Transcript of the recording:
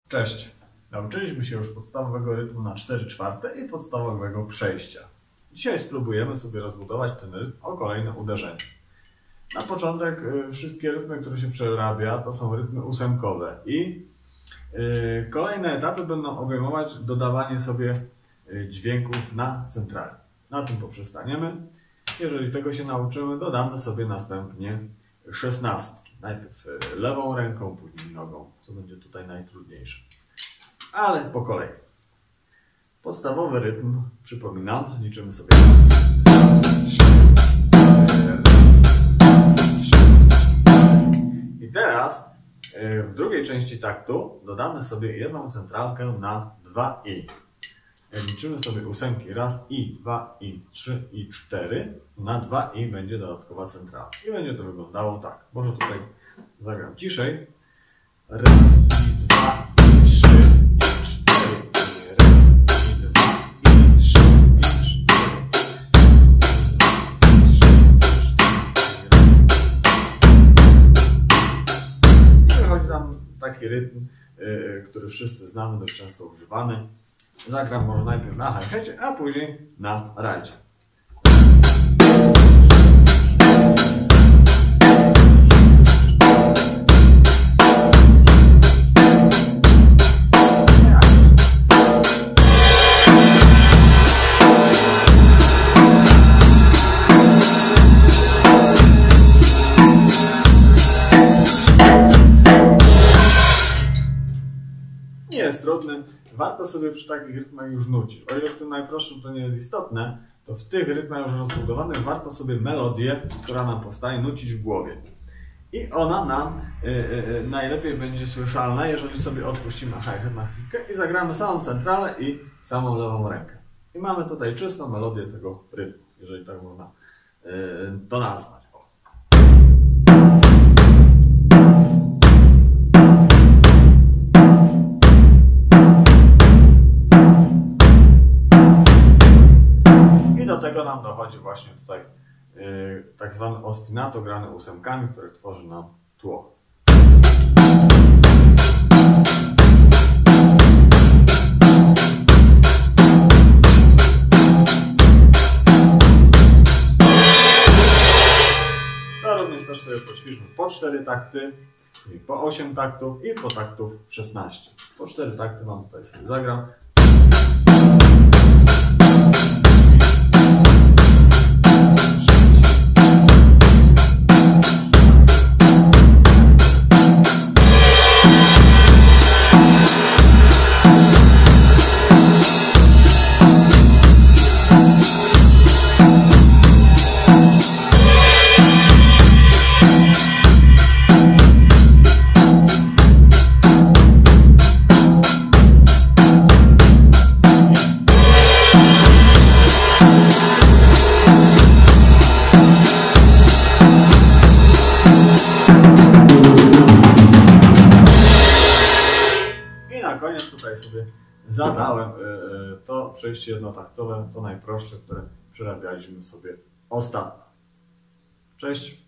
Cześć! Nauczyliśmy się już podstawowego rytmu na 4/4 i podstawowego przejścia. Dzisiaj spróbujemy sobie rozbudować ten rytm o kolejne uderzenie. Na początek wszystkie rytmy, które się przerabia, to są rytmy ósemkowe i kolejne etapy będą obejmować dodawanie sobie dźwięków na centrali. Na tym poprzestaniemy. Jeżeli tego się nauczymy, dodamy sobie następnie szesnastki. Najpierw lewą ręką, później nogą, co będzie tutaj najtrudniejsze. Ale po kolei. Podstawowy rytm, przypominam, liczymy sobie raz, dwa, trzy, i teraz w drugiej części taktu dodamy sobie jedną centralkę na 2 i. Jak liczymy sobie ósemki, raz i, 2 i, 3 i, 4, na 2 i będzie dodatkowa centrala. I będzie to wyglądało tak. Może tutaj zagram ciszej. Raz i 2 i 3 i 4 i raz i 2 i 3 i 4. I wychodzi nam taki rytm, który wszyscy znamy, dość często używany. Zagram może najpierw na hi-hacie, a później na rajdzie. Nie jest trudny. Warto sobie przy takich rytmach już nucić. O ile w tym najprostszym to nie jest istotne, to w tych rytmach już rozbudowanych warto sobie melodię, która nam powstanie, nucić w głowie. I ona nam najlepiej będzie słyszalna, jeżeli sobie odpuścimy hi-hat na chwilkę i zagramy samą centralę i samą lewą rękę. I mamy tutaj czystą melodię tego rytmu, jeżeli tak można to nazwać. Do tego nam dochodzi właśnie tutaj tak zwany ostinato grany ósemkami, który tworzy nam tło. To również też sobie poćwiczmy po 4 takty, czyli po 8 taktów i po taktów 16. Po 4 takty mam tutaj sobie zagram. Na koniec tutaj sobie zadałem to przejście jednotaktowe, to najprostsze, które przerabialiśmy sobie ostatnio. Cześć!